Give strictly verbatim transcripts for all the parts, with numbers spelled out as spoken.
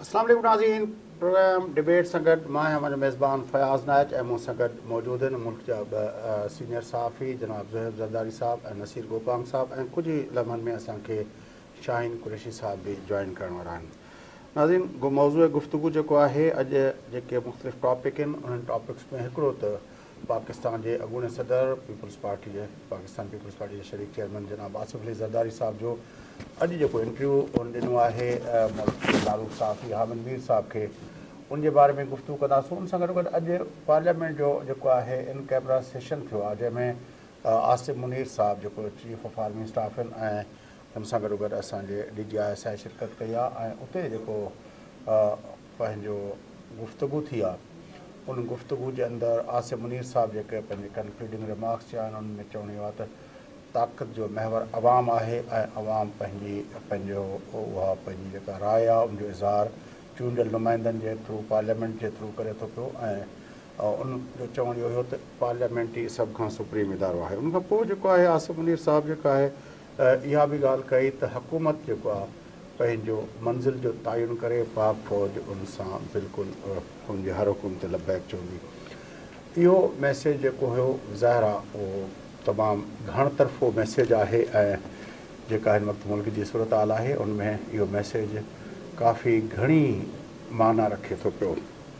अस्सलाम वालेकुम नाज़रीन, प्रोग्राम डिबेट सां गॾु मां आहियां मुंहिंजो मेज़बान फयाज़ नाइच ऐं मूं सां गॾु मौजूदु आहिनि मुल्क जा ॿ सीनियर सहाफ़ी जनाब ज़ुहैब ज़रदारी साहब ऐं नसीर गोपांग साहब ऐं कुझु ई लम्हनि में असांखे शाहीन कुरैशी साहब बि जॉइन करण वारा आहिनि। नाज़रीन, मौज़ूअ गुफ़्तगू जेको आहे अॼु जेके मुख़्तलिफ़ टॉपिक आहिनि उन्हनि टॉपिक्स में हिकिड़ो त पाकिस्तान जे अॻूणे सदर पीपल्स पार्टी जे पाकिस्तान पीपल्स पार्टी जे शरीक चेयरमैन जनाब आसिफ अली ज़रदारी साहब जो अॼु जेको इंटरव्यू उन ॾिनो आहे मारूफ़ सहाफ़ी हामिद मीर साहब खे, उनजे बारे में गुफ़्तगू कंदासीं। उन सां गॾो गॾु अॼु पार्लियामेंट जो जेको आहे इन कैमरा सेशन थियो आहे जंहिंमें आसिफ मुनीर साहब जेको चीफ ऑफ आर्मी स्टाफ आहिनि ऐं हुन सां गॾो गॾु असांजे D G I S I शिरकत कई आहे ऐं उते जेको पंहिंजो गुफ़्तगू थी आहे उन गुफ़्तगू जे अंदरि आसिफ मुनीर साहब जेके पंहिंजे कंक्लूडिंग रिमार्क्स चया आहिनि उन में चवणो आहे त ताक़त जो महवर अवाम आहे ऐं अवाम पंहिंजी पंहिंजो उहा पंहिंजी जेका राय आहे उनजो इज़हार चूंडियल नुमाइंदनि जे थ्रू पार्लियामेंट जे थ्रू करे थो पियो ऐं उन जो चवणु इहो हुयो त पार्लियामेंट ई सभ खां सुप्रीम इदारो आहे। उनखां पोइ जेको आहे आसिफ मुनीर साहब जेका आहे इहा बि ॻाल्हि कई त हुकूमत जेको आहे पंहिंजो मंज़िल जो तयन करे पाक फ़ौज उन सां बिल्कुलु हुनजे हर हुकुम ते लबैक चवंदी। इहो मैसेज जेको हुयो ज़ाहिर आहे उहो तमामु घण तरफ़ो मैसेज आहे ऐं जेका हिन वक़्तु मुल्क जी सूरत हाल आहे उनमें इहो मैसेज काफ़ी घणी माना रखे थो पियो।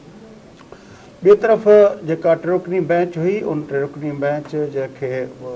ॿिए तरफ़ जेका टिरुकनी बेंच हुई उन टिरुकनी बेंच जंहिंखे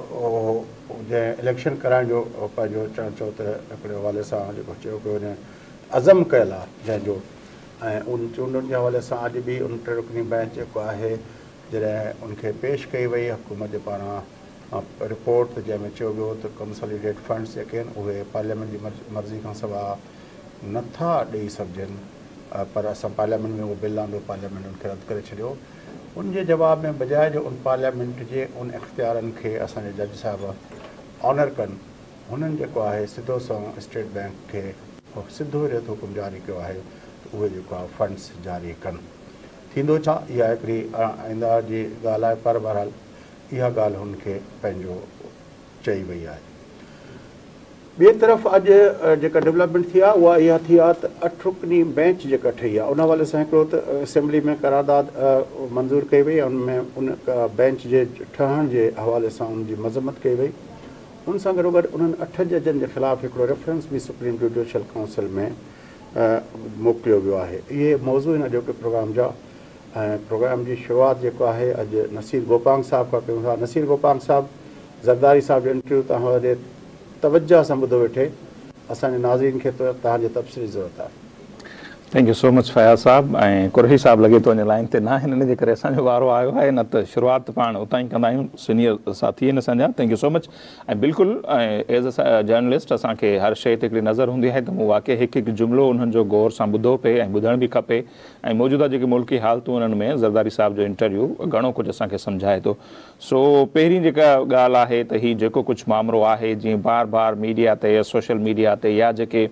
जंहिं इलेक्शन कराइण जो पंहिंजो चवण चयो त हिकिड़े हवाले सां जेको चयो पियो वञे अज़म कयल आहे जंहिंजो ऐं उन चूंडुनि जे हवाले सां अॼु बि उन टिरुकनी बेंच जेको आहे जॾहिं उनखे पेश कई वई हुकूमत जे पारां रिपोर्ट त जंहिंमें चयो वियो त कंसोलिडेट फंड्स जेके आहिनि उहे पार्लियामेंट जी मर्ज़ी खां सवाइ नथा ॾेई सघजनि, पर असां पार्लियामेंट में उहो बिल आंदो पार्लियामेंट उनखे रद्द करे छॾियो। उनजे जवाब में बजाए जो उन पार्लियामेंट जे उन इख़्तियारनि खे असांजे जज साहिब ऑनर कनि, हुननि जेको आहे सिधो सां स्टेट बैंक खे सिधो रिथ हुकुम जारी कयो आहे त उहे जेको आहे फंड्स जारी कनि। थींदो छा, इहा हिकिड़ी आईंदा जी ॻाल्हि आहे, पर बहरहाल इहा ॻाल्हि हुनखे पंहिंजो चई वई आहे। ॿिए तरफ़ अॼु जेका डेवलपमेंट थी आहे उहा इहा थी आहे त अठ रुकनी बेंच जेका ठही आहे उन हवाले सां हिकिड़ो त असेंबली में करारदाद मंज़ूरु कई वई, उनमें उन बेंच जे ठहण जे हवाले सां उनजी मज़म्मत कई वई। उन सां गॾो गॾु उन्हनि अठ जजनि जे ख़िलाफ़ु हिकिड़ो रेफरेंस बि सुप्रीम जुडिशियल काउंसिल में मोकिलियो वियो आहे। इहे मौज़ू हिन जो प्रोग्राम जा ऐं प्रोग्राम जी शुरूआति जेको आहे अॼु नसीर गोपांग साहब खां कयूं था। नसीर गोपांग साहब ज़रदारी साहब जो इंटरव्यू तव्हां वॾे तवज्जो सां ॿुधो वेठे, असांजे नाज़रीन खे तव्हांजे तबसरे जी ज़रूरत आहे। Thank you so much Fayyaz साहब ऐं कुरैशी साहब लॻे थो वञे लाइन ते न आहिनि, हिन जे करे असांजो वारो आयो आहे, न त शुरूआति पाण उतां ई कंदा आहियूं, सीनियर साथी आहिनि असांजा। Thank you so much. ऐं बिल्कुलु एज़ अ जर्नलिस्ट असांखे हर शइ ते हिकिड़ी नज़र हूंदी आहे त मूं वाक़ई हिकु हिकु जुमिलो उन्हनि जो गौर सां ॿुधो पिए ऐं ॿुधण बि खपे ऐं मौजूदा जेके मुल्की हालतूं उन्हनि में ज़रदारी साहब जो इंटरव्यू घणो कुझु असांखे सम्झाए थो। सो पहिरीं जेका ॻाल्हि आहे त हीउ जेको कुझु मामिलो आहे जीअं बार बार मीडिया ते या सोशल मीडिया ते या जेके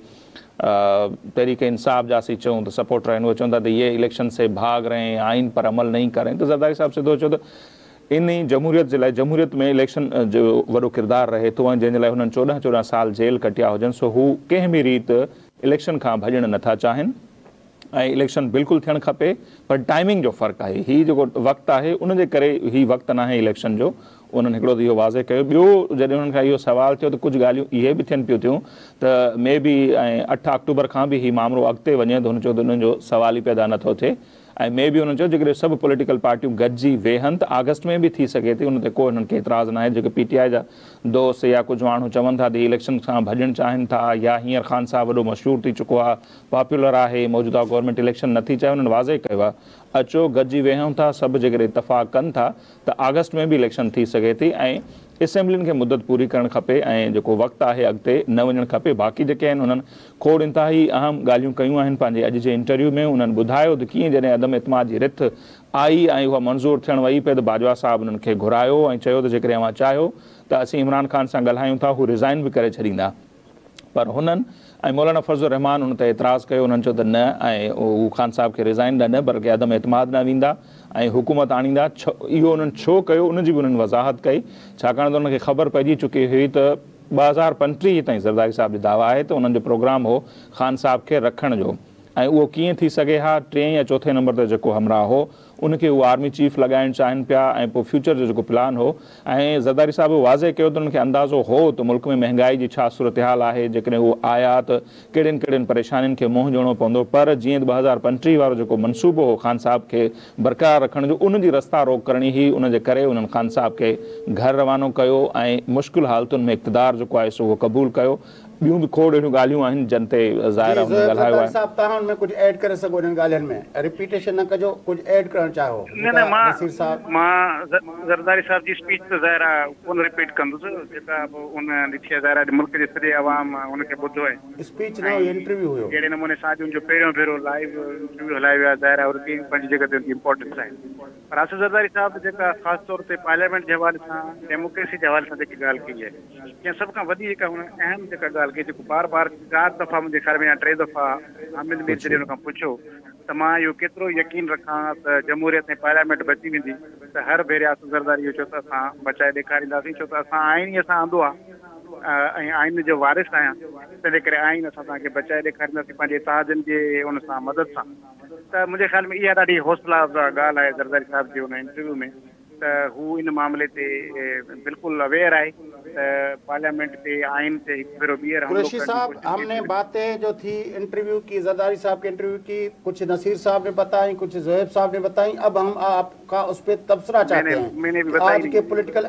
तहरीक इंसाफ जासी चऊं त सपोर्टर आहिनि उहे चवंदा त ये इलेक्शन से भाग रहे हैं, आइन पर अमल नहीं कर रहे हैं। त ज़रदारी साहब सिधो चयो त इन ई जमहूरियत जे लाइ जमहूरियत में इलेक्शन जो वॾो किरदारु रहे थो ऐं जंहिंजे लाइ हुननि चोॾहं चोॾहं साल जेल कटिया हुजनि, सो हू कंहिं बि रीति इलेक्शन खां भॼणु नथा चाहिनि ऐं इलेक्शन बिल्कुलु थियणु खपे, पर टाइमिंग जो फ़र्क़ु आहे। हीउ जेको वक़्तु आहे उनजे करे हीउ वक़्तु न आहे इलेक्शन जो, उन्हनि हिकिड़ो त इहो वाज़े कयो। ॿियो जॾहिं उन्हनि खां इहो सुवालु थियो त कुझु ॻाल्हियूं इहे बि थियनि पियूं थियूं त मे बी ऐं अठ अक्टूबर खां बि हीउ मामिलो अॻिते वञे त हुन चयो त उन्हनि जो सुवाल ई पैदा नथो थिए ऐं मे बी हुननि चयो जेकॾहिं सभु पॉलिटिकल पार्टियूं गॾिजी वेहनि त अगस्त में बि थी सघे थी, उन ते को हिननि खे एतिराज़ न आहे। जेके पी टी आई जा दोस्त या कुझु माण्हू चवनि था त इलेक्शन खां भॼणु चाहिनि था या हींअर ख़ान साहब वॾो मशहूरु थी चुको आहे, पॉपुलर आहे, मौजूदा गवर्नमेंट इलेक्शन नथी चाहे, उन्हनि वाज़े कयो आहे अचो गॾिजी वेहूं था, सभु जेकॾहिं इतफ़ाक़ कनि था त अगस्त में बि इलेक्शन थी सघे थी ऐं असेंबलियुनि खे मुदत पूरी करणु खपे ऐं जेको वक़्तु आहे अॻिते न वञणु खपे। बाक़ी जेके आहिनि उन्हनि खोड़ इंतिहाई अहम ॻाल्हियूं कयूं आहिनि पंहिंजे अॼु जे इंटरव्यू में। उन्हनि ॿुधायो त कीअं जॾहिं अदम एतमाद जी रिथ आई ऐं उहा मंज़ूरु थियणु वई पई त बाजवा साहब उन्हनि खे घुरायो ऐं चयो त जेकॾहिं अव्हां चाहियो त असीं इमरान ख़ान सां ॻाल्हायूं था, हू रिज़ाइन बि करे छॾींदा, पर हुननि ऐं मौलाना फज़लुर रहमान उन ते एतिराज़ु कयो। उन्हनि चयो त न ऐं हू ख़ान साहब खे रिज़ाइन ॾियनि बल्कि अदम एतमाद न वेंदा ऐं हुकूमत आणींदा। छो इहो उन्हनि छो कयो उनजी बि उन्हनि वज़ाहत कई, छाकाणि त उनखे ख़बर पइजी चुकी हुई त ॿ हज़ार पंटीह ताईं ज़रदारी साहब जो दावा आहे त उन्हनि जो प्रोग्राम हो ख़ान साहब खे रखण जो ऐं उहो कीअं थी सघे हा। टे या चौथे नंबर ते जेको हमराह हो उनखे उहो आर्मी चीफ लॻाइणु चाहिनि पिया ऐं पोइ फ्यूचर जो जेको प्लान हो ऐं ज़रदारी साहिबु वाज़े कयो त उन्हनि खे अंदाज़ो हो त मुल्क में महांगाई जी छा सूरत हाल आहे, जेकॾहिं उहो आया त कहिड़ियुनि कहिड़ियुनि परेशानियुनि खे मुंहुं ॾियणो पवंदो। पर जीअं ॿ हज़ार पंटीह वारो जेको मनसूबो हो ख़ान साहिब खे बरक़रार रखण जो, उन जी रस्ता रोक करणी हुई। उनजे करे उन्हनि ख़ान साहिब खे घर रवानो कयो ऐं मुश्किल हालतुनि में इक़्तिदार जेको आहे सो उहो क़बूल कयो। ॿियूं बि खोड़ अहिड़ियूं ॻाल्हियूं आहिनि जिन ते ज़ाहिर आहे हुन ॻाल्हायो आहे। साहब तव्हां हुन में कुझु ऐड करे सघो इन्हनि ॻाल्हियुनि में, रिपीटेशन न कजो, कुझु ऐड करणु चाहो। न न मां मां ज़रदारी साहब जी स्पीच त ज़ाहिर आहे कोन रिपीट कंदुसि, जेका उन ॾिठी आहे ज़ाहिर आहे मुल्क जे सॼे अवाम उनखे ॿुधो आहे। स्पीच न हुई, इंटरव्यू हुयो। जहिड़े नमूने सां जो पहिरियों भेरो लाइव इंटरव्यू हलायो वियो आहे, ज़ाहिर आहे उनकी पंहिंजी जॻह ते इंपॉर्टेंस आहे। पर आसिफ ज़रदारी साहब जेका ख़ासि तौर ते पार्लियामेंट जे हवाले सां, डेमोक्रेसी जे हवाले सां जेकी ॻाल्हि कई आहे, या सभ खां वॾी जेका हुन अहम जेका ॻाल्हि कई, जेको बार बार चारि दफ़ा मुंहिंजे ख़्याल में या टे दफ़ा हामिद मीर जॾहिं हुन खां पुछो त मां इहो केतिरो यकीन रखां त जमहूरियत ऐं पार्लियामेंट बची वेंदी, त हर भेरे आसिफ ज़रदारी इहो चयो त असां बचाए ॾेखारींदासीं, छो त असां आइन सां आंदो आहे ऐं आइन जो वारिस आहियां, तंहिंजे करे आइन असां तव्हांखे बचाए ॾेखारींदासीं पंहिंजे इत्तेहादनि जे उन सां मदद सां। त मुंहिंजे ख़्याल में इहा ॾाढी हौसला अफ़ज़ा ॻाल्हि आहे ज़रदारी साहिब जी हुन इंटरव्यू में, त हू इन मामले ते बिल्कुलु अवेयर आहे त पार्लियामेंट ते आइन ते हिकु भेरो ॿीहर कुरैशी साहब, हमने बातें जो थी इंटरव्यू की, ज़रदारी साहब के इंटरव्यू की, कुछ नसीर साहब ने बताई, कुछ ज़ोहैब साहब ने बताई। अब हम आपका उस पर तबसरा चाहते मैंने, हैं मैंने भी आज के पॉलिटिकल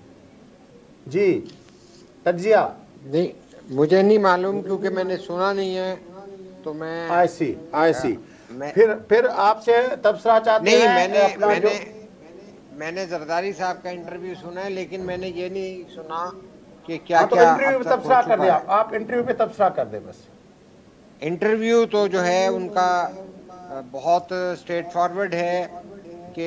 जी तज्जिया। नहीं, मुझे नहीं मालूम क्योंकि मैंने सुना नहीं है, तो मैं आई सी आई सी फिर फिर आपसे तबसरा चाहते नहीं, हैं। मैंने अपना मैंने जो... मैंने ज़रदारी साहब का इंटरव्यू सुना है, लेकिन मैंने ये नहीं सुना कि क्या हाँ, तो क्या इंटरव्यू पे तबसरा कर दे आप आप इंटरव्यू पे तबसरा कर दे बस। इंटरव्यू तो जो है उनका बहुत स्ट्रेट फॉरवर्ड है कि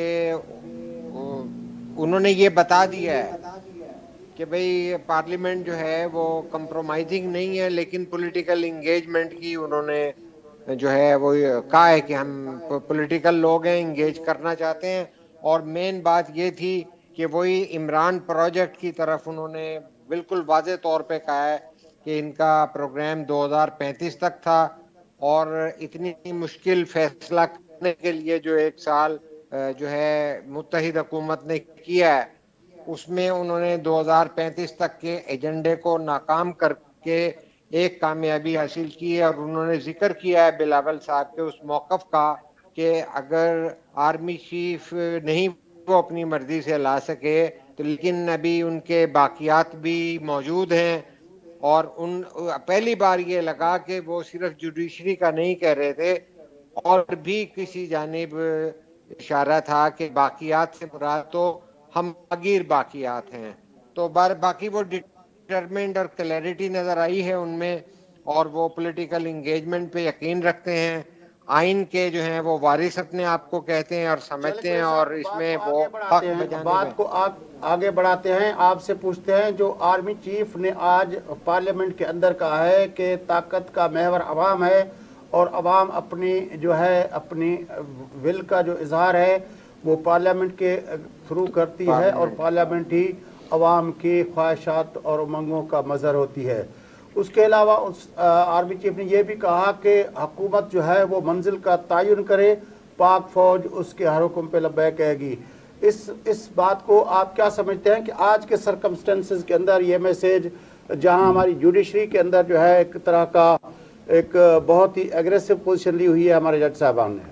उन्होंने ये बता दिया है कि भाई पार्लियामेंट जो है वो कंप्रोमाइजिंग नहीं है, लेकिन पॉलिटिकल इंगेजमेंट की उन्होंने जो है वो कहा है कि हम पॉलिटिकल लोग हैं, इंगेज करना चाहते हैं। और मेन बात ये थी कि वही इमरान प्रोजेक्ट की तरफ उन्होंने बिल्कुल वाज़े तौर पे कहा है कि इनका प्रोग्राम दो हज़ार पैंतीस तक था, और इतनी मुश्किल फैसला करने के लिए जो एक साल जो है मुत्तहिद हुकूमत ने किया है, उसमें उन्होंने दो हज़ार पैंतीस तक के एजेंडे को नाकाम करके एक कामयाबी हासिल की है। और उन्होंने जिक्र किया है बिलावल साहब के उस मौक़िफ़ का कि अगर आर्मी चीफ नहीं वो अपनी मर्जी से ला सके तो, लेकिन अभी उनके बाकियात भी मौजूद हैं। और उन पहली बार ये लगा कि वो सिर्फ जुडिशरी का नहीं कह रहे थे, और भी किसी जानिब इशारा था कि बाकियात से मुराद तो हम आगिर बाकियात हैं। तो बार बाकी वो डिटरमेंट और क्लैरिटी नज़र आई है उनमें, और वो पॉलिटिकल इंगेजमेंट पे यकीन रखते हैं। आइन के जो हैं वो वारिस अपने आप को कहते हैं और समझते हैं, और इसमें वो हक बजाने बात को आग, आगे बढ़ाते हैं। आपसे पूछते हैं, जो आर्मी चीफ ने आज पार्लियामेंट के अंदर कहा है कि ताकत का महवर अवाम है, और अवाम अपनी जो है अपनी विल का जो इजहार है वो पार्लियामेंट के थ्रू करती है, और पार्लियामेंट ही अवाम की ख्वाहिशात और उमंगों का मज़हर होती है। उसके अलावा उस आर्मी चीफ ने यह भी कहा कि हुकूमत जो है वो मंजिल का तयन करे, पाक फौज उसके हर हुक्म पे लब्बैक कहेगी। इस इस बात को आप क्या समझते हैं कि आज के सरकमस्टेंसेस के अंदर ये मैसेज, जहां हमारी जुडिशरी के अंदर जो है एक तरह का एक बहुत ही एग्रेसिव पोजीशन ली हुई है हमारे जज साहबान ने?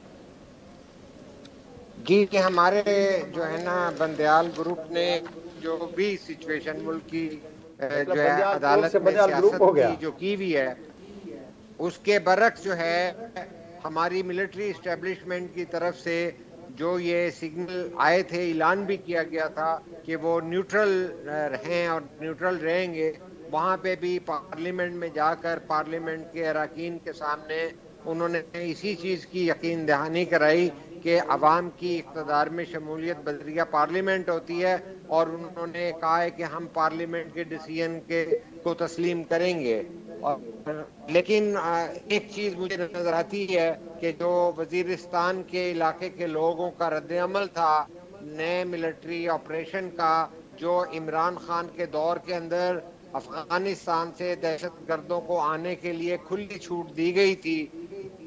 जी, कि हमारे जो है ना बंदयाल ग्रुप ने जो भी सिचुएशन मुल्क की जो है अदालत में सियासत की जो की भी है, उसके बरक्स जो है हमारी मिलिट्री इस्टेब्लिशमेंट की तरफ से जो ये सिग्नल आए थे, ऐलान भी किया गया था कि वो न्यूट्रल रहें और न्यूट्रल रहेंगे। वहाँ पे भी पार्लियामेंट में जाकर पार्लियामेंट के अरकान के सामने उन्होंने इसी चीज़ की यकीन दहानी कराई कि अवाम की इक़्तिदार में शमूलियत बजरिया पार्लियामेंट होती है, और उन्होंने कहा है कि हम पार्लियामेंट के डिसीजन के को तस्लीम करेंगे। और लेकिन एक चीज़ मुझे नज़र आती है कि जो वज़ीरिस्तान के इलाके के लोगों का रद्द-ए-अमल था नए मिलिट्री ऑपरेशन का, जो इमरान खान के दौर के अंदर अफ़गानिस्तान से दहशत गर्दों को आने के लिए खुली छूट दी गई थी,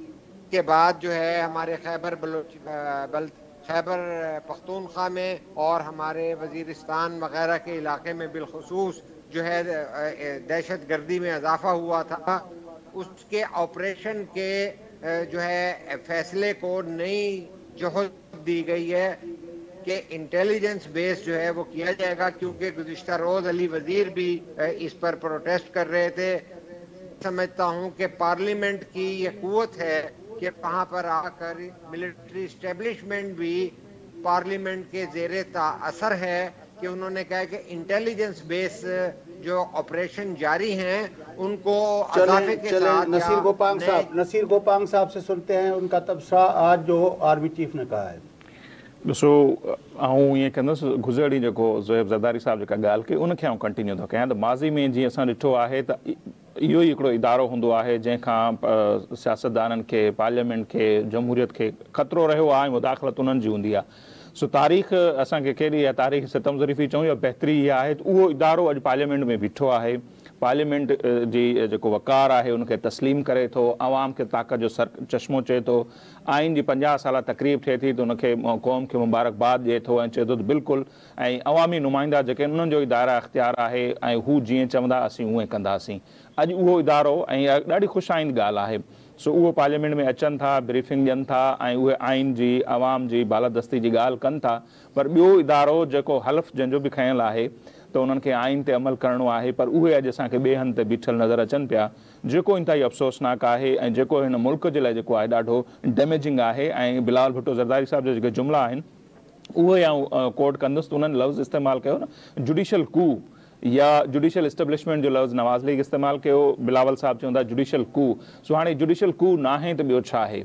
کے بعد جو ہے ہمارے خیبر بلوچ بل خیبر پختونخوا میں اور ہمارے وزیرستان وغیرہ کے علاقے میں بالخصوص جو ہے دہشت گردی میں اضافہ ہوا تھا، اس کے آپریشن کے جو ہے فیصلے کو نئی جہد دی گئی ہے کہ انٹیلیجنس بیس جو ہے وہ کیا جائے گا، کیونکہ گزشتہ روز علی وزیر بھی اس پر پروٹیسٹ کر رہے تھے۔ سمجھتا ہوں کہ پارلیمنٹ کی یہ قوت ہے کہ وہاں پر آ کر ملٹری اسٹیبلشمنٹ بھی پارلیمنٹ کے زیر اثر ہے کہ انہوں نے کہا کہ انٹیلیجنس بیس جو آپریشن جاری ہیں ان کو اضافے کے ساتھ نصیر گوپانگ صاحب نصیر گوپانگ صاحب سے سنتے ہیں ان کا تبصرہ آج جو آرمی چیف نے کہا ہے۔ ॾिसो आऊं ईअं कंदुसि गुज़िरियल ॾींहुं जेको ज़ोएब ज़रदारी साहिब जेका ॻाल्हि कई उनखे आउं कंटिन्यू थो कयां त माज़ी में जीअं असां ॾिठो आहे त इहो ई हिकिड़ो इदारो हूंदो आहे जंहिंखां सियासतदाननि खे पार्लियामेंट खे जमहूरियत खे ख़तरो रहियो आहे ऐं मुदाख़लत उन्हनि जी हूंदी आहे। सो तारीख़ असांखे कहिड़ी आहे, तारीख़ सितम ज़रीफ़ी चऊं या बहितरी इहा आहे त उहो इदारो अॼु पार्लियामेंट में बीठो आहे, पार्लियामेंट जी जेको वक़ार आहे उनखे तस्लीम करे थो, आवाम खे ताक़त जो सर चश्मो चए थो, आइन जी पंजाह साल तक़रीब थिए थी त उनखे क़ौम खे मुबारकबाद ॾिए थो ऐं चए थो त बिल्कुलु ऐं अवामी नुमाइंदा जेके उन्हनि जो ई दायरा इख़्तियार आहे ऐं हू जीअं चवंदा असीं उएं कंदासीं। अॼु उहो इदारो ऐं ॾाढी ख़ुशाइंद ॻाल्हि आहे। सो उहो पार्लियामेंट में अचनि था, ब्रीफिंग ॾियनि था ऐं उहे आइन जी आवाम जी बालादस्ती जी ॻाल्हि कनि था, पर ॿियो इदारो जेको हल्फ़ जंहिंजो बि खयल आहे त उन्हनि खे आइन ते अमल करिणो आहे, पर उहे अॼु असांखे ॿिए हंधि ते बीठल नज़र अचनि पिया, जेको इंतहाई अफ़सोसनाक आहे ऐं जेको हिन मुल्क जे लाइ जेको आहे ॾाढो डैमेजिंग आहे। ऐं बिलावल भुट्टो ज़रदारी साहिब जा जेके जुमिला आहिनि उहे आउं कोट कंदुसि त उन्हनि लफ़्ज़ इस्तेमालु कयो न जुडिशल कू या जुडिशल इस्टेब्लिशमेंट जो लफ़्ज़ नवाज़ लीग इस्तेमालु कयो, बिलावल साहिब चवंदा जुडिशल कू। सो हाणे जुडिशल कू न आहे त ॿियो छा आहे?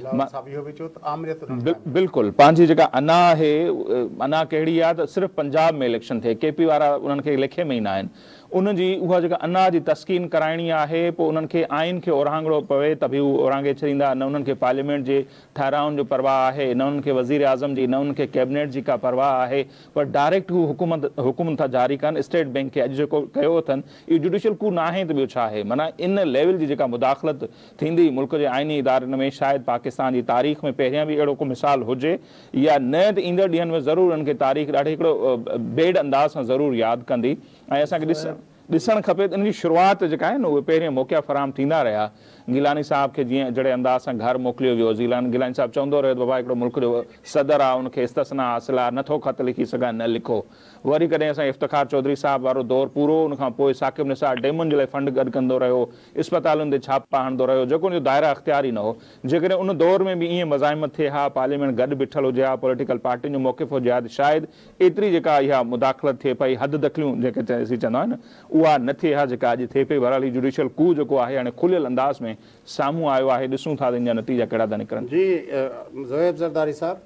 बिल्कुलु पंहिंजी जेका अना आहे, अना कहिड़ी आहे त सिर्फ़ु पंजाब में इलेक्शन थिए, के पी वारा उन्हनि खे लेखे में ई न आहिनि, उनजी उहा जेका अना जी तस्कीन कराइणी आहे, पोइ उन्हनि खे आइन खे ओरांगड़ो पवे त बि हू ओरांगे छॾींदा, न उन्हनि खे पार्लियामेंट जे ठाहिराउनि जो परवाह आहे, न उन्हनि खे वज़ीर आज़म जी, न उन्हनि खे कैबिनेट जी का परवाह आहे, पर डायरेक्ट हू हुकूमत हुकुम था जारी कनि स्टेट बैंक खे। अॼु जेको कयो अथनि इहो जुडिशल कू न आहे त ॿियो छा आहे? माना इन लेवल जी जेका मुदाख़लत थींदी मुल्क जे आइनी इदारनि में, शायदि पाकिस्तान जी तारीख़ में पहिरियां बि अहिड़ो को मिसाल हुजे या न, त ईंदड़ ॾींहंनि में ज़रूरु उन्हनि खे तारीख़ ॾाढे हिकिड़ो बेड अंदाज़ सां ज़रूरु यादि कंदी ऐं असांखे ॾिस ॾिसणु खपे त इन जी शुरूआति जेका आहे न उहे पहिरियों मौक़िया फराहम थींदा रहिया। गिलानी साहब खे जीअं जहिड़े अंदाज़ सां घर मोकिलियो वियो, गिलानी गिलानी साहिबु चवंदो रहियो त बाबा हिकिड़ो मुल्क जो सदर आहे, उनखे इस्तस्ना हासिल आहे, नथो ख़त लिखी सघां, न लिखो। वरी कॾहिं असां इफ़्तिख़ार चौधरी साहिब वारो दौरु पूरो, उनखां पोइ साकिब निसार डेमुनि जे लाइ फंड गॾु कंदो रहियो, इस्पतालुनि ते छापा हणंदो रहियो, जेको उनजो दायरा इख़्तियार ई न हो। जेकॾहिं उन दौर में बि ईअं मज़ाहिमत थिए हा, पार्लियामेंट गॾु बीठल हुजे हा, पॉलिटिकल पार्टियुनि जो मौक़िफ़ हुजे हा, त शायदि एतिरी जेका इहा मुदाख़लत थिए पई, हद दख़लियूं जेके असीं चवंदा आहियूं न, उहा न थिए हा जेका अॼु थिए पई। बहरहाल ही जुडिशल कू जेको आहे हाणे खुलियल अंदाज़ में साम्हूं आयो आहे, ॾिसूं था त इन जा नतीजा कहिड़ा था निकिरनि। जी ज़ोएब ज़रदारी साहब।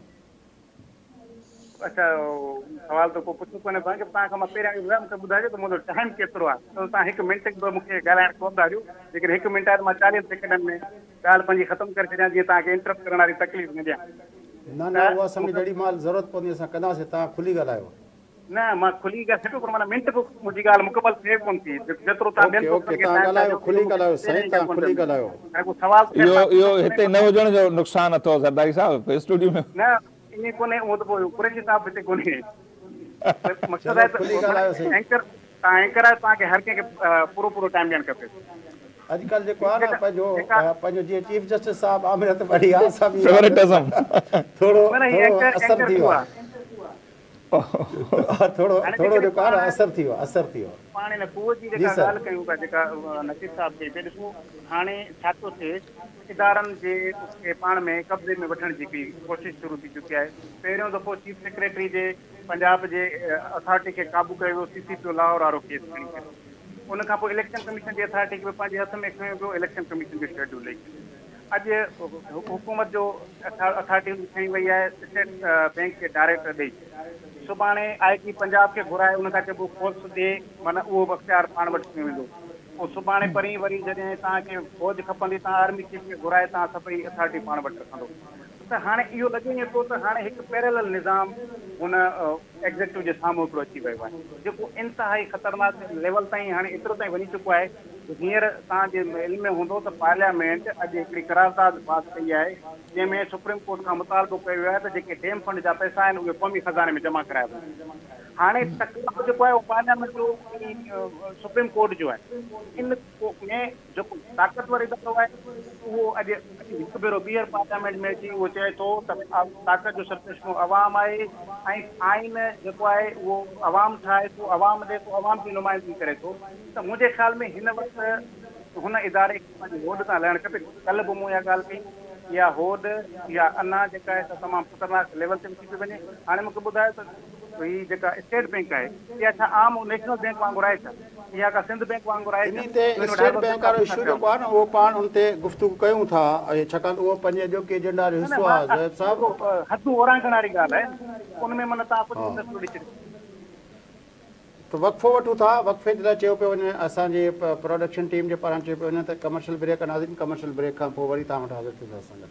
अच्छा सवाल तो को पुछो कोन्हे पाण, तव्हांखां मां पहिरियां बि ॿुधायो, मूंखे ॿुधाइजो त मुंहिंजो टाइम केतिरो आहे, त तव्हां हिकु मिंट बि मूंखे ॻाल्हाइण कोन था ॾियो, लेकिन हिकु मिंट आहे त मां चालीह सेकेंडनि में ॻाल्हि पंहिंजी ख़तमु करे छॾियां, जीअं तव्हांखे इंटरप्ट करण वारी तकलीफ़ न ॾियां। न न उहा असांखे जेॾी महिल ज़रूरत पवंदी असां कंदासीं, तव्हां खुली ॻाल्हायो। न मां खुली ॻाल्हि छॾियो, पर माना मिंट बि मुंहिंजी ॻाल्हि मुकमल थिए कोन थी, जेतिरो तव्हां ॻाल्हायो, खुली ॻाल्हायो साईं, तव्हां खुली ॻाल्हायो। सवाल इहो इहो हिते न हुजण जो नुक़सानु अथव ज़रदारी साहिब स्टूडियो में? न ईअं कोन्हे, उहो त पोइ कुरैशी साहिब हिते कोन्हे। मक़सदु आहे त एंकर तव्हां एंकर आहे, तव्हांखे हर कंहिंखे पूरो पूरो टाइम ॾियणु खपे। अॼुकल्ह जेको आहे न पंहिंजो पंहिंजो जीअं चीफ जस्टिस साहिब आमिर त बड़ी आहे, थोरो असर थी वियो आहे, थोरो थोरो जेको आहे न असर थी वियो असर थी वियो पाण हिन कुओ जी जेका ॻाल्हि कयूं था, जेका नसीर साहिब चई पिया, ॾिसो हाणे छा थो थिए, इदारनि जे पाण में कब्ज़े में वठण जी बि कोशिशि शुरू थी चुकी आहे। पहिरियों दफ़ो चीफ सेक्रेटरी जे पंजाब जे अथॉरिटी खे क़ाबू कयो वियो, C C P O Lahore वारो केस खणी करे, उनखां पोइ इलेक्शन कमीशन जी अथॉरिटी खे पंहिंजे हथ में खयो वियो, इलेक्शन कमीशन जो शेड्यूल ॾेई अॼु हुकूमत जो अथॉरिटी खणी वई आहे स्टेट बैंक खे डायरेक्टर ॾेई, सुभाणे आई टी पंजाब खे घुराए उनखां चइबो फोर्स ॾे, माना उहो अख़्तियार पाण वटि थी वेंदो। पोइ सुभाणे परीं वरी जॾहिं तव्हांखे फौज खपंदी, तव्हां आर्मी चीफ खे घुराए तव्हां सभई अथॉरिटी पाण वटि रखंदो। त हाणे इहो लॻे थो त हाणे हिकु पैरेलल निज़ाम हुन एग्ज़ेक्टिव जे साम्हूं हिकिड़ो अची वियो आहे जेको इंतिहाई ख़तरनाक लेवल ताईं हाणे एतिरो ताईं वञी चुको आहे। हींअर तव्हांजे इल्म में हूंदो त पार्लियामेंट अॼु हिकिड़ी करारदाद पास कई आहे जंहिंमें सुप्रीम कोर्ट खां मुतालबो कयो आहे त जेके डैम फंड जा पैसा आहिनि उहे क़ौमी खज़ाने में जमा कराया वञनि। हाणे तकलीफ़ जेको आहे उहो पार्लियामेंट जो सुप्रीम कोर्ट जो आहे। इन में जेको ताक़तवर इदारो आहे उहो अॼु हिकु भेरो ॿीहर पार्लियामेंट में अची उहो चए थो त ताक़त जो सरचश्मो अवाम आहे ऐं आइन जेको आहे उहो अवाम ठाहे थो, अवाम ॾे थो, अवाम जी नुमाइंदगी करे थो। त मुंहिंजे ख़्याल में हिन वक़्तु हुन इदारे खे पंहिंजी होड तां लहणु खपे। कल्ह बि मूं इहा ॻाल्हि कई, इहा होड इहा अञा जेका आहे त तमामु ख़तरनाक लेवल ते अची पई वञे। हाणे मूंखे ॿुधायो त हीअ जेका स्टेट बैंक आहे इहा छा आम नेशनल बैंक वांगुरु आहे छा? इहा का सिंध बैंक वांगुरु आहे? इन ते स्टेट बैंक वारो इशू जेको आहे न उहो पाण उन ते गुफ़्तगू कयूं था छाकाणि उहो पंहिंजे अॼोके एजेंडा जो हिसो आहे। ज़ोएब साहिब हथूं ओरांकण वारी ॻाल्हि आहे, उन में माना तव्हां कुझु ॾेई छॾियो त वक़फ़ो वठूं था। वक़फ़े जे लाइ चयो पियो वञे असांजे प्रोडक्शन टीम जे पारां चयो पियो वञे त कमर्शियल ब्रेक कंदासीं। कमर्शियल ब्रेक खां पोइ वरी तव्हां वटि हाज़िर थींदासीं।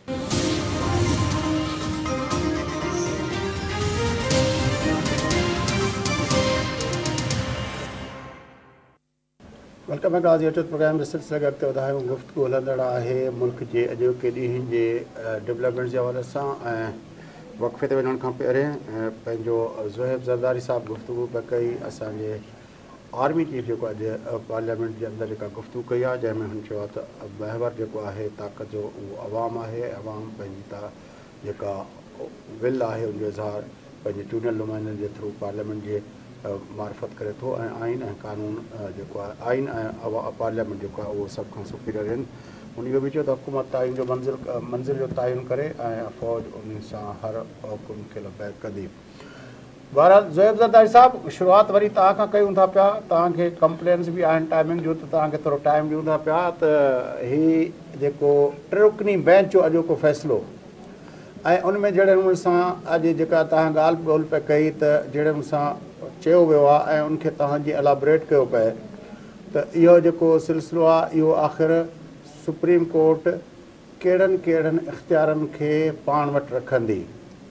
वेलकम बैक गाज़ी अचो प्रोग्राम जे सिलसिले खे अॻिते वधायूं। गुफ़्तगू हलंदड़ आहे मुल्क जे अॼोके ॾींहं जे डेवलपमेंट जे हवाले सां ऐं वक़फ़े ते वञण खां पहिरियों पंहिंजो ज़ोहेब ज़रदारी साहब गुफ़्तगू पिया कई असांजे आर्मी चीफ जेको अॼु पार्लियामेंट जे अंदरि जेका गुफ़्तगू कई आहे जंहिंमें हुन चयो आहे त महवर जेको आहे ताक़त जो उहो अवाम आहे। अवाम पंहिंजी ता जेका विल आहे उनजो इज़हार पंहिंजे चूंडियल नुमाइंदनि जे थ्रू पार्लियामेंट जे मार्फत करे थो ऐं आइन ऐं कानून जेको आहे आइन ऐं पार्लियामेंट जेको आहे उहो सभ खां सुपीरियर आहिनि। उन इहो बि चयो त हुकूमत ताईन जो मंज़िल मंज़िल जो तयन करे ऐं फ़ौज उन सां हर हुकुम खे लबैक कंदी। बहरहाल ज़ोएब ज़रदारी साहब शुरूआति वरी तव्हां खां कयूं था पिया। तव्हांखे कंप्लेंट्स बि आहिनि टाइमिंग जो त तव्हांखे थोरो टाइम ॾियूं था पिया त हीउ जेको टे रुकनी बेंच जो अॼोको फ़ैसिलो ऐं उन में जहिड़े नमूने सां अॼु जेका तव्हां ॻाल्हि ॿोल पिया कई त जहिड़े नमूने सां चयो वियो आहे ऐं उनखे तव्हांजी एलाबरेट कयो पए त इहो जेको सिलसिलो आहे इहो आख़िर सुप्रीम कोर्ट कहिड़नि कहिड़नि इख़्तियारनि खे पाण वटि रखंदी?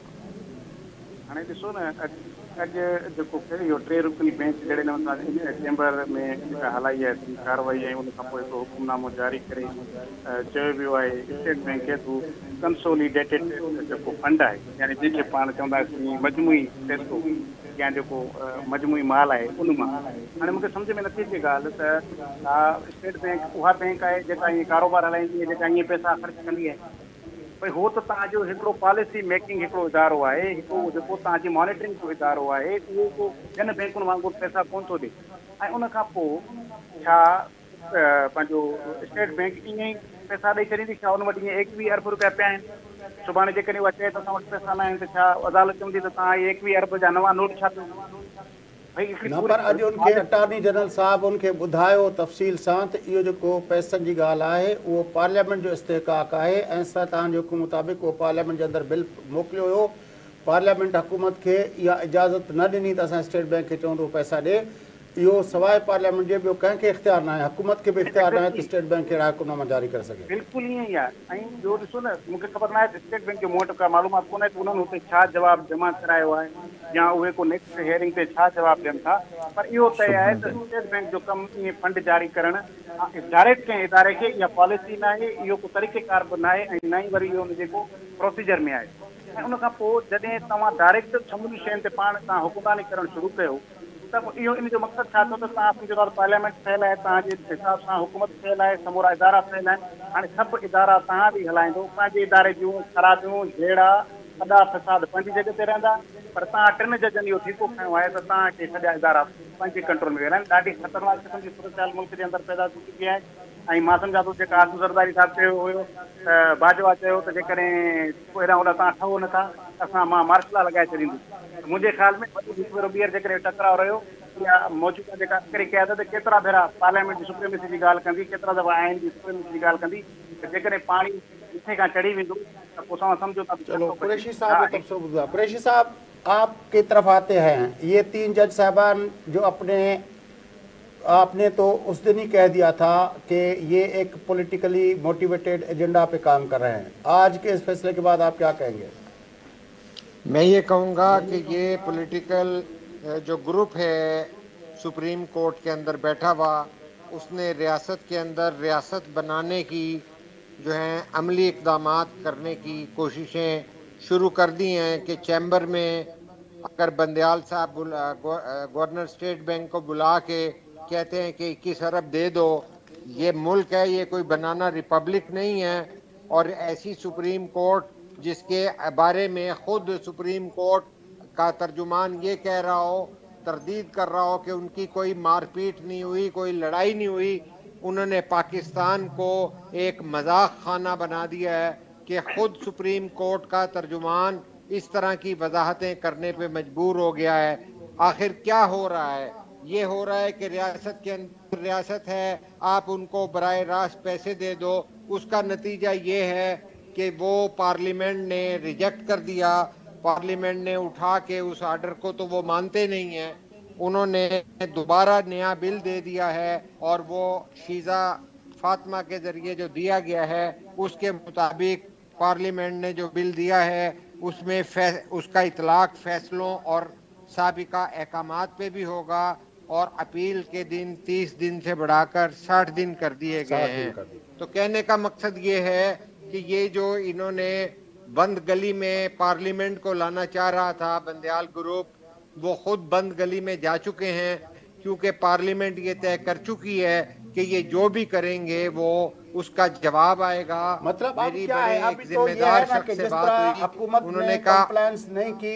हाणे ॾिसो न अॼु जेको इहो टे रुकनी बेंच जहिड़े नमूने चैम्बर में जेका हलाई आहे कार्रवाई ऐं उन खां पोइ हिकिड़ो हुकुमनामो जारी करे चयो वियो आहे स्टेट बैंक खे थ्रू कंसोलिडेटेड जेको फंड आहे यानी जंहिंखे पाण चवंदासीं मजमूई पैसो या जेको मजमूई माल आहे उन मां। हाणे मूंखे सम्झ में नथी अचे ॻाल्हि त स्टेट बैंक उहा बैंक आहे जेका ईअं कारोबार हलाईंदी आहे जेका ईअं पैसा ख़र्च कंदी आहे। भई हो त तव्हांजो हिकिड़ो पॉलिसी मेकिंग हिकिड़ो इदारो आहे, हिकिड़ो जेको तव्हांजी मॉनिटरिंग जो इदारो आहे उहो को ॿियनि बैंकुनि वांगुरु पैसा कोन थो ॾिए। ऐं उन खां पोइ छा पंहिंजो स्टेट बैंक ईअं ई पैसा ॾेई छॾींदी? छा उन वटि ईअं एकवीह अरब रुपया पिया आहिनि? सुभाणे जेकॾहिं उहा चए त असां वटि पैसा न आहिनि त छा अदालत चवंदी त तव्हां इहे एकवीह अरब जा नवां नोट छा न? पर अॼु उनखे अटॉर्नी जनरल साहब उनखे ॿुधायो तफ़सील सां त इहो जेको पैसनि जी ॻाल्हि आहे उहो पार्लियामेंट जो इस्तेहकाक आहे ऐं असां तव्हांजे हुकुम मुताबिक़ उहो पार्लियामेंट जे अंदरि बिल मोकिलियो हुयो। पार्लियामेंट हुकूमत खे इहा इजाज़त न ॾिनी त असां स्टेट बैंक खे चवंदो पैसा ॾिए। इहो सवाइ पार्लियामेंट जे ॿियो कंहिंखे इख़्तियार न आहे, हुकूमत खे बि इख़्तियार न आहे त स्टेट बैंक कहिड़ा हुकुमनामा जारी करे सघे। बिल्कुलु ईअं ई आहे। ऐं ॿियो ॾिसो न मूंखे ख़बर न आहे त स्टेट बैंक जो मूं वटि का मालूमात कोन्हे त उन्हनि हुते छा जवाबु जमा करायो आहे या उहे को नेक्स्ट हियरिंग ते छा जवाबु ॾियनि था। पर इहो तय आहे त स्टेट बैंक जो कमु ईअं फंड जारी करणु डायरेक्ट कंहिं इदारे खे इहा पॉलिसी न आहे, इहो को तरीक़ेकार बि न आहे ऐं न ई वरी इहो हुन जेको प्रोसीजर में आहे। ऐं उन खां पोइ जॾहिं तव्हां डायरेक्ट समूरी शयुनि ते पाण तव्हां हुकुमरानी करणु शुरू कयो त इहो इन जो मक़सदु छा थियो त तव्हां सम्झो था पार्लियामेंट ठहियलु आहे, तव्हांजे हिसाब सां हुकूमत ठहियलु आहे, समूरा इदारा ठहियलु आहिनि। हाणे सभु इदारा तव्हां बि हलाईंदो, पंहिंजे इदारे जूं ख़राबियूं जहिड़ा अदा फसाद पंहिंजी जॻह ते रहंदा। पर तव्हां टिनि जजनि इहो ठीकु खयो आहे त तव्हांखे सॼा इदारा पंहिंजे कंट्रोल में वेंदा आहिनि। ॾाढी ख़तरनाक क़िस्म जी सूरत मुल्क जे अंदरि पैदा थी चुकी आहे। ऐं मां सम्झा थो जेका आसिफ ज़रदारी साहिबु चयो हुयो त बाजवा चयो त जेकॾहिं हेॾां होॾां तव्हां ठहो नथा असां मां मार्शल लॉ लॻाए छॾींदुसि। मुंहिंजे ख़्याल में हिकु भेरो ॿीहर जेकॾहिं टकराव रहियो या मौजूदा जेका अस्करी क़यादत केतिरा भेरा पार्लियामेंट जी सुप्रीमेसी जी ॻाल्हि कंदी, केतिरा दफ़ा आइन जी सुप्रीमेसी जी ॻाल्हि कंदी त जेकॾहिं पाणी मथे खां चढ़ी वेंदो त पोइ असां सम्झो था। चलो कुरैशी साहब, कुरैशी साहब आप की तरफ आते हैं। ये तीन जज साहबान जो अपने آپ نے تو اس دن ہی کہہ دیا تھا کہ یہ ایک پولیٹیکلی موٹیویٹڈ ایجنڈا پہ کام کر رہے ہیں. آج کے اس فیصلے کے بعد آپ کیا کہیں گے؟ میں یہ کہوں گا کہ یہ پولیٹیکل جو گروپ ہے سپریم کورٹ کے اندر بیٹھا ہوا، اس نے ریاست کے اندر ریاست بنانے کی جو ہیں عملی اقدامات کرنے کی کوششیں شروع کر دی ہیں کہ چیمبر میں اگر بندیال صاحب گورنر اسٹیٹ بینک کو بلا کے کہتے ہیں کہ اکیس ارب دے دو، یہ ملک ہے، یہ کوئی بنانا ریپبلک نہیں ہے. اور ایسی سپریم کورٹ جس کے بارے میں خود سپریم کورٹ کا ترجمان یہ کہہ رہا ہو، تردید کر رہا ہو کہ ان کی کوئی مار پیٹ نہیں ہوئی، کوئی لڑائی نہیں ہوئی، انہوں نے پاکستان کو ایک مذاق خانہ بنا دیا ہے کہ خود سپریم کورٹ کا ترجمان اس طرح کی وضاحتیں کرنے پہ مجبور ہو گیا ہے. آخر کیا ہو رہا ہے؟ یہ ہو رہا ہے کہ ریاست کے اندر ریاست ہے، آپ ان کو براہ راست پیسے دے دو. اس کا نتیجہ یہ ہے کہ وہ پارلیمنٹ نے ریجیکٹ کر دیا، پارلیمنٹ نے اٹھا کے اس آرڈر کو تو وہ مانتے نہیں ہیں، انہوں نے دوبارہ نیا بل دے دیا ہے اور وہ شیزہ فاطمہ کے ذریعے جو دیا گیا ہے اس کے مطابق پارلیمنٹ نے جو بل دیا ہے اس میں اس کا اطلاق فیصلوں اور سابقہ احکامات پہ بھی ہوگا، اور اپیل کے دن تیس دن سے بڑھا کر ساٹھ دن کر دیے گئے ہیں. تو کہنے کا مقصد یہ ہے کہ یہ جو انہوں نے بند گلی میں پارلیمنٹ کو لانا چاہ رہا تھا بندیال گروپ، وہ خود بند گلی میں جا چکے ہیں، کیونکہ پارلیمنٹ یہ طے کر چکی ہے کہ یہ جو بھی کریں گے وہ اس کا جواب آئے گا. مطلب میری کیا ہے؟ بڑے ابھی ایک تو ذمہ یہ دار ہے نا کہ شخص سے جس بات طرح ہوئی، حکومت انہوں نے نے کہا کمپلائنس نہیں کی،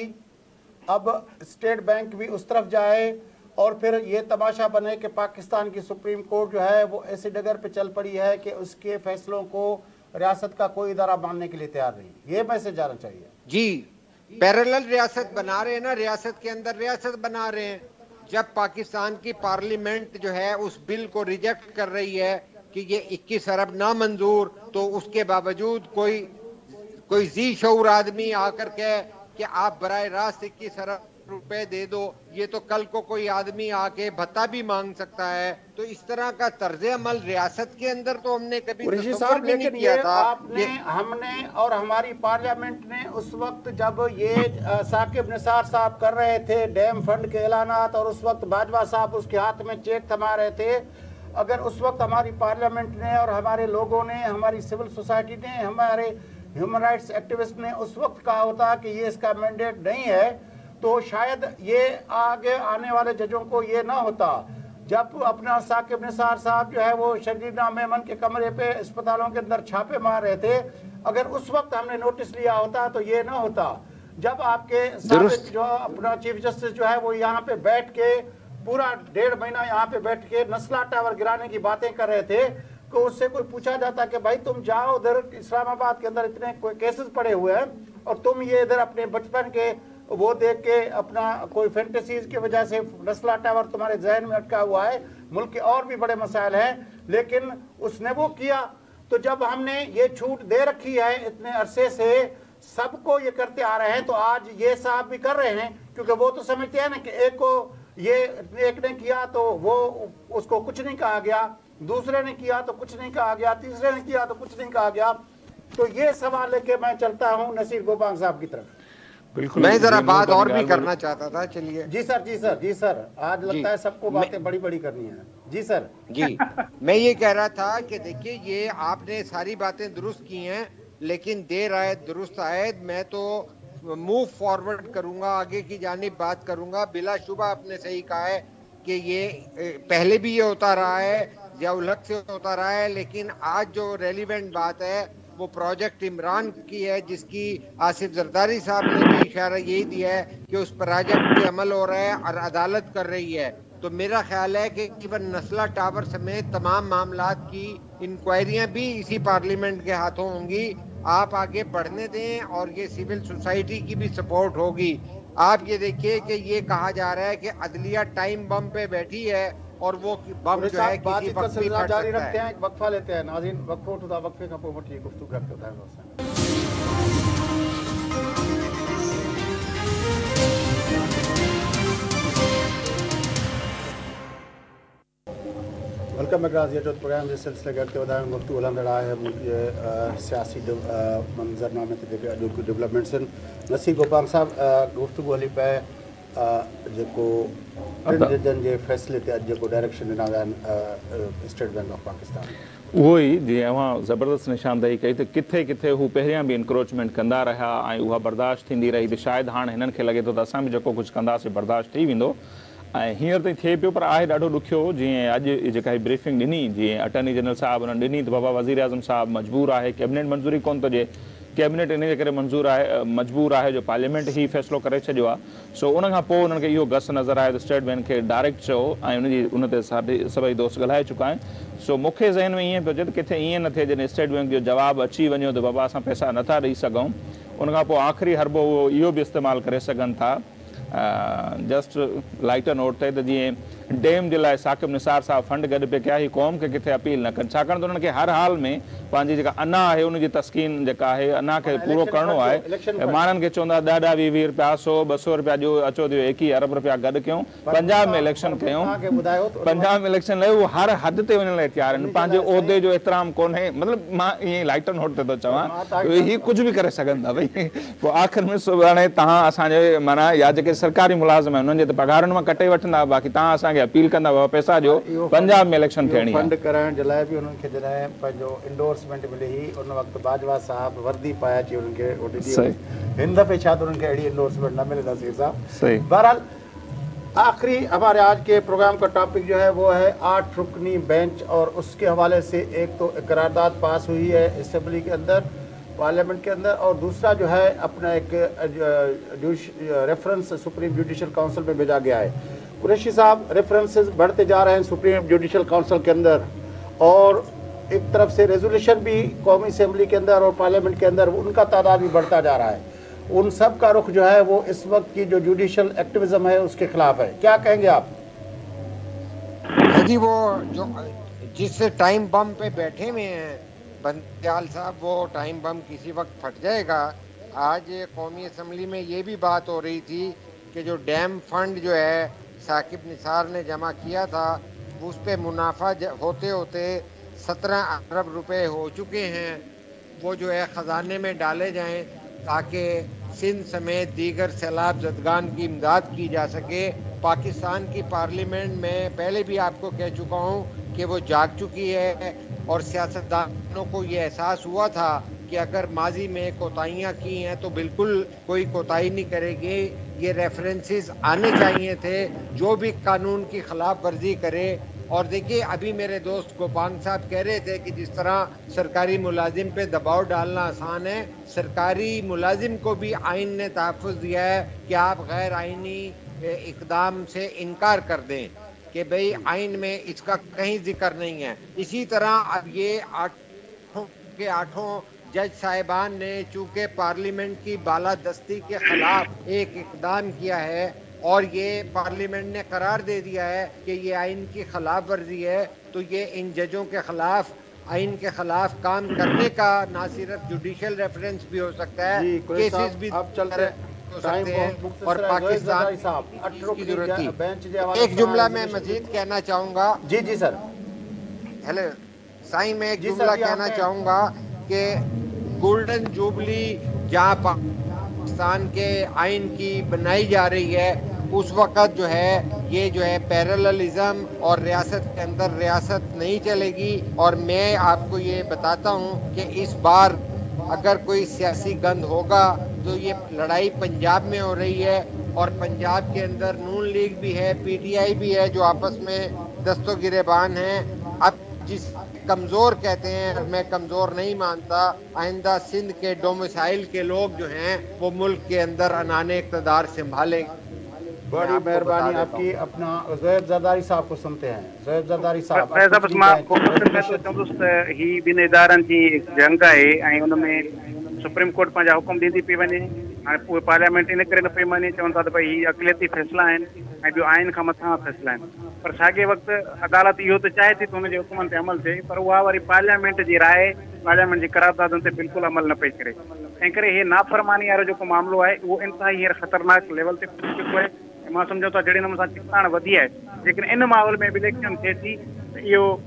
اب اسٹیٹ بینک بھی اس طرف جائے اور پھر یہ تماشا بنے کہ پاکستان کی سپریم کورٹ جو ہے وہ ایسی ڈگر پہ چل پڑی ہے کہ اس کے فیصلوں کو ریاست کا کوئی ادارہ ماننے کے لیے تیار نہیں. یہ میسج جانا چاہیے. جی پیرالل ریاست بنا رہے ہیں نا، ریاست کے اندر ریاست بنا رہے ہیں. جب پاکستان کی پارلیمنٹ جو ہے اس بل کو ریجیکٹ کر رہی ہے کہ یہ اکیس ارب نامنظور، تو اس کے باوجود کوئی کوئی ذی شعور آدمی آ کر کے کہ آپ براہ راست اکیس ارب روپے دے دو، یہ تو کل کو کوئی آدمی آ کے بھتہ بھی مانگ سکتا ہے. تو اس طرح کا طرز عمل ریاست کے اندر تو ہم نے کبھی تصور بھی نہیں کیا تھا. آپ نے، ہم نے اور ہماری پارلیمنٹ نے اس وقت جب یہ ثاقب نثار صاحب کر رہے تھے ڈیم فنڈ کے اعلانات، اور اس وقت باجوہ صاحب اس کے ہاتھ میں چیک تھما رہے تھے، اگر اس وقت ہماری پارلیمنٹ نے اور ہمارے لوگوں نے، ہماری سول سوسائٹی نے، ہمارے ہیومن رائٹس ایکٹیوسٹ نے اس وقت کہا ہوتا کہ یہ اس کا مینڈیٹ نہیں ہے، تو شاید یہ آگے آنے والے ججوں کو یہ نہ ہوتا. جب اپنا ثاقب نثار صاحب جو ہے وہ شرجیلہ میمن کے کمرے پہ اسپتالوں کے اندر چھاپے مار رہے تھے، اگر اس وقت ہم نے نوٹس لیا ہوتا تو یہ نہ ہوتا. جب آپ کے سابق جو اپنا چیف جسٹس جو ہے وہ یہاں پہ بیٹھ کے پورا ڈیڑھ مہینہ یہاں پہ بیٹھ کے نسلا ٹاور گرانے کی باتیں کر رہے تھے، تو اس سے کوئی پوچھا جاتا کہ بھائی تم جاؤ ادھر اسلام آباد کے اندر اتنے کیسز پڑے ہوئے ہیں اور تم یہ ادھر اپنے بچپن کے وہ دیکھ کے اپنا کوئی فینٹیسیز کی وجہ سے نسلا ٹاور تمہارے ذہن میں اٹکا ہوا ہے. ملک کے اور بھی بڑے مسائل ہیں، لیکن اس نے وہ کیا. تو جب ہم نے یہ چھوٹ دے رکھی ہے اتنے عرصے سے، سب کو یہ کرتے آ رہے ہیں، تو آج یہ صاحب بھی کر رہے ہیں، کیونکہ وہ تو سمجھتے ہیں نا کہ ایک کو یہ ایک نے کیا تو وہ اس کو کچھ نہیں کہا گیا، دوسرے نے کیا تو کچھ نہیں کہا گیا، تیسرے نے کیا تو کچھ نہیں کہا گیا. تو یہ سوال لے کے میں چلتا ہوں نصیر گوپانگ صاحب کی طرف. بالکل میں ذرا بات اور بھی کرنا چاہتا تھا. چلیے جی سر جی سر جی سر آج لگتا ہے سب کو باتیں بڑی بڑی کرنی ہیں. جی سر جی میں یہ کہہ رہا تھا کہ دیکھیے یہ آپ نے ساری باتیں درست کی ہیں، لیکن دیر آئے درست آئے. میں تو موو فارورڈ کروں گا، آگے کی جانب بات کروں گا. بلا شبہ آپ نے صحیح کہا ہے کہ یہ پہلے بھی یہ ہوتا رہا ہے، ضیاء الحق سے ہوتا رہا ہے، لیکن آج جو ریلیونٹ بات ہے وہ پروجیکٹ عمران کی ہے، جس کی آصف زرداری صاحب نے بھی اشارہ یہی دیا ہے کہ اس پروجیکٹ پہ عمل ہو رہا ہے اور عدالت کر رہی ہے. تو میرا خیال ہے کہ ایون نسلا ٹاور سمیت تمام معاملات کی انکوائریاں بھی اسی پارلیمنٹ کے ہاتھوں ہوں گی. آپ آگے بڑھنے دیں اور یہ سول سوسائٹی کی بھی سپورٹ ہوگی. آپ یہ دیکھیے کہ یہ کہا جا رہا ہے کہ عدلیہ ٹائم بم پہ بیٹھی ہے اور وہ بم جو ہے کسی وقت بھی پھٹ جاری سکتا رکھتے ہے. ہیں. ایک وقفہ لیتے ہیں ناظرین، وقفہ اٹھتا وقفے کا پوپٹی گفتگو کرتے ہوتا ہے. वेलकम मकराज जो प्रोग्राम जे सिलसिले गॾु वधाइण गुफ़्तगू हलंदड़ आहे मुल्क जे सियासी मंज़रनामे ते जेके अॼोकी डेवलपमेंट्स आहिनि। नसीर गोपाल साहब गुफ़्तगू हली पए जेको टिनि जजनि जे फ़ैसिले ते अॼु जेको डायरेक्शन ॾिना विया आहिनि स्टेट बैंक ऑफ पाकिस्तान, उहो ई जीअं अवां ज़बरदस्त निशानदेही कई त किथे किथे हू पहिरियां बि इंक्रोचमेंट कंदा रहिया ऐं उहा बर्दाश्त थींदी रही त शायदि हाणे हिननि खे लॻे थो त असां बि जेको कुझु कंदासीं बर्दाश्त थी वेंदो ऐं हींअर ताईं थिए पियो। पर आहे ॾाढो ॾुखियो जीअं अॼु जेका ही ब्रीफिंग ॾिनी जीअं अटर्नी जनरल साहिबु हुननि ॾिनी त बाबा वज़ीर आज़म साहिबु मजबूर आहे, कैबिनेट मंज़ूरी कोन थो ॾिए, कैबिनेट इन जे करे मंज़ूर आहे मजबूर आहे जो पार्लियामेंट ही फ़ैसिलो करे छॾियो आहे। सो उन खां पोइ उन्हनि खे इहो गस नज़र आयो त स्टेट बैंक खे डायरेक्ट चयो ऐं उनजी उन ते साढी सभई दोस्त ॻाल्हाए चुका आहिनि। सो मूंखे ज़हन में ईअं पियो अचे त किथे ईअं न थिए जॾहिं स्टेट बैंक जो जवाबु अची वञो त बाबा असां पैसा नथा ॾेई सघूं, उन खां पोइ आख़िरी हरबो उहो इहो बि इस्तेमालु करे सघनि था जस्ट लाइटर नोट ते त जीअं डैम जे लाइ साकिब निसार साहब फंड गॾु पे कया ही क़ौम खे किथे अपील न कनि, छाकाणि त उन्हनि खे हर हाल में पंहिंजी जेका अना आहे उनजी तस्कीन जेका आहे अना खे पूरो करिणो आहे। माण्हुनि खे चवंदा ॾह ॾह वीह वीह रुपया सौ ॿ सौ रुपया ॾियो, अचो थियो एकवीह अरब रुपया गॾु कयूं, पंजाब में इलेक्शन कयूं, पंजाब में इलेक्शन लाइ उहो हर हद ते वञण लाइ तयारु आहिनि, पंहिंजे उहिदे जो एतिराम कोन्हे। मतिलबु मां ईअं लाइटर नोट ते थो चवां हीअ कुझु बि करे सघनि था भई। पोइ आख़िर में हाणे तव्हां असांजे माना या जेके सरकारी मुलाज़िम आहिनि उन्हनि जे त पघारुनि मां कटे वठंदा, बाक़ी तव्हां असांखे अपील कंदा बाबा पैसा ॾियो, पंजाब में इलेक्शन थियणी आहे। फंड कराइण जे लाइ बि उन्हनि खे जॾहिं पंहिंजो इंडोर्समेंट मिली हुई उन वक़्तु बाजवा साहब वर्दी पाए अची उन्हनि खे वोट ॾी, हिन दफ़े छा त उन्हनि खे अहिड़ी इंडोर्समेंट न मिले नसीर साहब। बहरहाल आखिरी हमारे आज के प्रोग्राम का टॉपिक जो है वो है आठ रुकनी बेंच और उसके हवाले से एक तो करारदाद पास हुई है असेंबली के अंदर पार्लियामेंट के अंदर, और दूसरा जो है अपना एक रेफरेंस सुप्रीम जुडिशल काउंसिल में भेजा गया है। कुरैशी साहब, रेफरेंसेस बढ़ते जा रहे हैं सुप्रीम जुडिशल काउंसिल के अंदर और एक तरफ से रेजोल्यूशन भी कौमी असेंबली के अंदर और पार्लियामेंट के अंदर उनका तादाद भी बढ़ता जा रहा है। उन सब का रुख जो है वो इस वक्त की जो जुडिशल एक्टिविज्म है उसके खिलाफ है, क्या कहेंगे आप? जी वो जो जिस टाइम बम पे बैठे हुए हैं बंदयाल साहब, वो टाइम बम किसी वक्त फट जाएगा। आज कौमी असेंबली में ये भी बात हो रही थी कि जो डैम फंड जो है साकिब निसार ने जमा किया था उस पे मुनाफा होते होते सत्रह अरब रुपए हो चुके हैं, वो जो है ख़जाने में डाले जाएं ताकि सिंध समेत दीगर सैलाब ज़दगान की इमदाद की जा सके। पाकिस्तान की पार्लियामेंट में पहले भी आपको कह चुका हूँ कि वो जाग चुकी है और सियासतदानों को ये एहसास हुआ था कि अगर माजी में कोताहियाँ की हैं तो बिल्कुल कोई कोताही नहीं करेगी। ये रेफरेंसेस आने चाहिए थे जो भी कानून की खिलाफ वर्जी करे। और देखिए अभी मेरे दोस्त गोपांग साहब कह रहे थे कि जिस तरह सरकारी मुलाजिम पे दबाव डालना आसान है, सरकारी मुलाजिम को भी आइन ने तहफ़्फ़ुज़ दिया है कि आप गैर आइनी इक़दाम से इनकार कर दें कि भाई आइन में इसका कहीं जिक्र नहीं है। इसी तरह अब ये आठों के आठों जज साहिबान ने चूँकि पार्लियामेंट की बालादस्ती के खिलाफ एक इक़दाम किया है और ये पार्लियामेंट ने करार दे दिया है कि ये आइन की खिलाफ वर्जी है, तो ये इन जजों के खिलाफ आइन के खिलाफ काम करने का ना सिर्फ जुडिशल रेफरेंस भी हो सकता है, केसेस भी अब चलते हो सकते हैं और पाकिस्तान की जरूरत थी। एक जुमला मैं मजीद कहना चाहूँगा। जी जी सर। हेलो साईं, मैं एक जुमला कहना चाहूँगा कि गोल्डन जुबली जहाँ पाकिस्तान के आइन की बनाई जा रही है उस वक़्त जो है ये जो है पैरेललिज्म और रियासत के अंदर रियासत नहीं चलेगी। और मैं आपको ये बताता हूँ कि इस बार अगर कोई सियासी गंद होगा तो ये लड़ाई पंजाब में हो रही है और पंजाब के अंदर नून लीग भी है, पीटीआई भी है जो आपस में दस्तों गिरेबान हैं। अब जिस कमज़ोर कहते हैं, मैं कमज़ोर नहीं मानता, आइंदा सिंध के डोमिसाइल के लोग जो हैं वो मुल्क के अंदर अनाने इक़्तिदार संभालेंगे। बड़ी मेहरबानी आपकी। अपना ज़ोहैब ज़रदारी साहब को सुनते हैं। ज़ोहैब ज़रदारी साहब, ही ॿिनि इदारनि जी जंग आहे ऐं उनमें सुप्रीम कोर्ट पंहिंजा हुकुम ॾींदी पई वञे। हाणे उहे पार्लियामेंट इन करे न पई मञे, चवनि था त भई हीअ अक़लियती फ़ैसिला आहिनि ऐं ॿियो आइन खां मथां फ़ैसिला आहिनि। पर साॻे वक़्तु अदालत इहो त चाहे थी त हुनजे हुकुमनि ते अमल थिए, पर उहा वरी पार्लियामेंट जी राय पार्लियामेंट जी करारदादुनि ते बिल्कुलु अमल न पई करे। तंहिं करे हीअ नाफ़रमानी वारो जेको मामिलो आहे उहो इंतिहाई हींअर ख़तरनाक लेवल ते पहुची चुको आहे। मां सम्झो था जहिड़े नमूने सां चिकताण वधी आहे, लेकिन इन माहौल में बि इलेक्शन थिए थी त इहो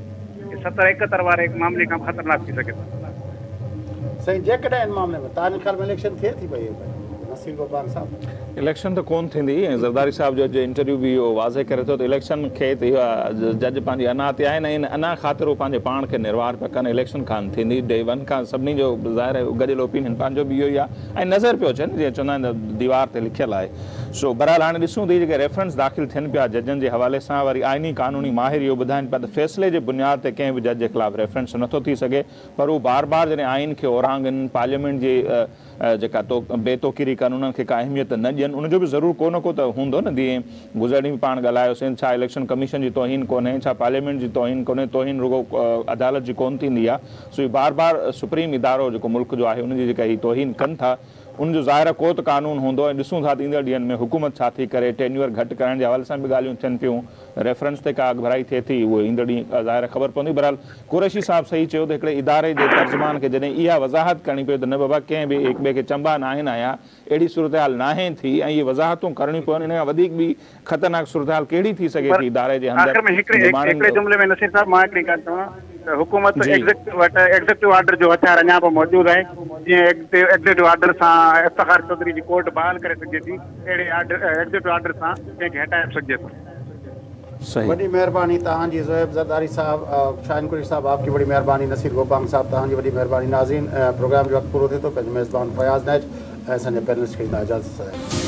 सतर एकहतर वारे मामले खां ख़तरनाक थी सघे थो। साईं जेकॾहिं इन मामले में तव्हांजे ख़्याल में इलेक्शन थिए थी पई नसीर गोपाल साहब? इलेक्शन त कोन थींदी ऐं ज़रदारी साहब जो अॼु इंटरव्यू बि इहो वाज़े करे थो त इलेक्शन खे त इहो जज पंहिंजी अना ते आहिनि ऐं अना ख़ातिर उहो पंहिंजे पाण खे निर्वार पिया कनि। इलेक्शन कान थींदी डे वन खां सभिनी जो ज़ाहिर आहे गॾियल ओपिनियन पंहिंजो बि इहो ई आहे ऐं नज़र पियो अचनि जीअं चवंदा आहिनि दीवार ते लिखियलु आहे। सो बहरहाल हाणे ॾिसूं थी जेके रेफरेंस दाख़िल थियनि पिया जजनि जे हवाले सां, वरी आइनी क़ानूनी माहिर इहो ॿुधाइनि पिया त फ़ैसिले जे बुनियाद ते कंहिं बि जज जे ख़िलाफ़ु रेफरेंस नथो थी सघे, पर उहो बार बार जॾहिं आइन खे ओरांगनि, पार्लियामेंट जे जेका तो बेतोकीरी कानूननि खे का अहमियत न ॾियनि, उनजो बि ज़रूरु को न को त हूंदो न। जीअं गुज़रिड़ी बि पाण ॻाल्हायोसीं, छा इलेक्शन कमीशन जी तौहीन कोन्हे, छा पार्लियामेंट जी तौहीन कोन्हे, तौहीन रुगो अदालत जी कोन थींदी आहे। सो बार बार सुप्रीम इदारो जेको मुल्क जो आहे उनजी जेका हीअ तौहीन कनि था, उनजो ज़ाहिर को त कानून हूंदो ऐं ॾिसूं था ईंदड़ ॾींहंनि में हुकूमत छा थी करे, टेन्यूअर घटि करण जे हवाले सां बि ॻाल्हियूं थियनि पियूं, रेफरेंस ते का अॻभराई थिए थी, उहो ईंदड़ ॾींहुं ज़ाहिर ख़बर पवंदी। बहरहाल कुरैशी साहब सही चयो त हिकिड़े इदारे जे तर्जुमान खे जॾहिं इहा वज़ाहत करणी पए त न बाबा कंहिं बि हिक ॿिए खे चंबा न आहिनि आया, अहिड़ी सूरत हाल नाहे थी ऐं इहे वज़ाहतूं करणी पवनि, इन खां वधीक बि ख़तरनाक सूरत हाल कहिड़ी थी सघे थी इदारे जे अंदरि। जुमिले में नसीर साहब मां हिकिड़ी ॻाल्हि चवां त हुकूमत एग्ज़ेक्टिव वटि एग्ज़ेक्टिव ऑर्डर जो हथियार अञा बि मौजूदु आहे। जीअं एग्ज़ेक्टिव ऑर्डर सां इफ्तिखार चौधरी जी कोर्ट बहाल करे सघे थी, अहिड़े ऑर्डर एग्ज़ेक्टिव ऑर्डर सां कंहिंखे हटाए सघिजे थो। बड़ी मेहरबानी तहांजी ज़ोएब ज़रदारी साहब, शाहीन कुरैशी साहब आपकी बड़ी मेहरबानी, नसीर गोपांग साहब तहांजी बड़ी मेहरबानी। नाज़रीन प्रोग्राम जो वक्त पूरो थिए थो, पंहिंजो मेज़बान फयाज़ नैज ऐं असांजे पैनलिस्ट खे इजाज़त।